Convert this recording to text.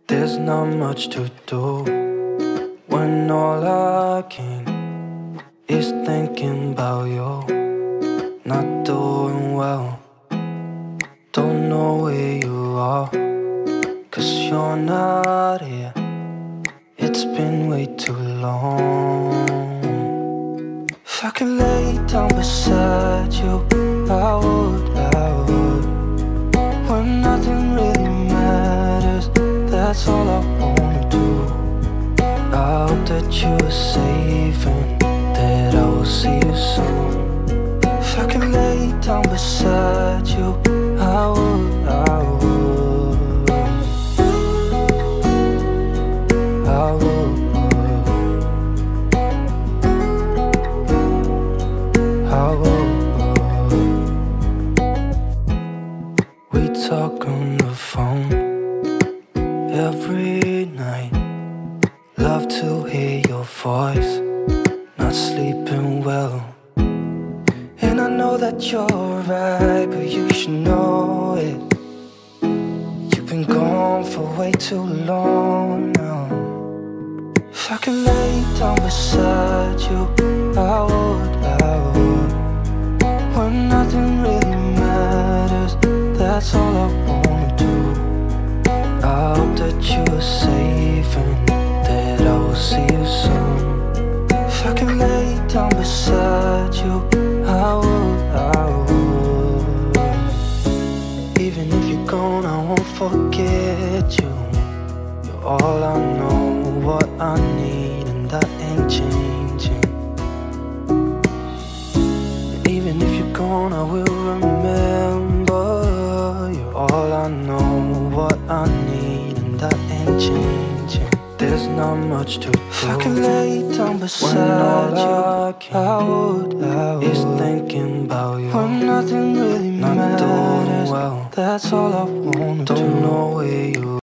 There's not much to do when all I can is thinking about you. Not doing well, don't know where you are, 'cause you're not here. It's been way too long. If I could lay down beside you, I would. When nothing really matters, that's all I wanna do. I hope that you are safe and that I will see you soon. If I could lay down beside you, I would. We talk on the phone every night. Love to hear your voice. Not sleeping well, and I know that you're right, but you should know it. You've been gone for way too long now. If I could lay down beside you, I would. When nothing really matters, that's all I wanna do. I hope that you are safe and that I will see you soon. If I can lay down beside you, I would. Even if you're gone, I won't forget you. You're all I know, what I need, and that ain't changing. Even if you're gone, I will remember. You're all I know, what I need, and that ain't changing. There's not much to do. If I can lay down beside you, I would. Is thinking about you. When nothing really matters, well, that's all I wanna do. Don't know where you